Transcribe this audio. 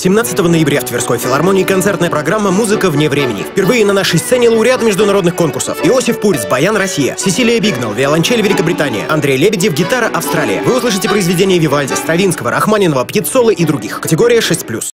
17 ноября в Тверской филармонии концертная программа «Музыка вне времени». Впервые на нашей сцене лауреат международных конкурсов. Иосиф Пурец, баян, Россия. Сесилия Бигнал, виолончель, Великобритания. Андрей Лебедев, гитара, Австралия. Вы услышите произведения Вивальди, Стравинского, Рахманинова, Пьяццолы и других. Категория 6+.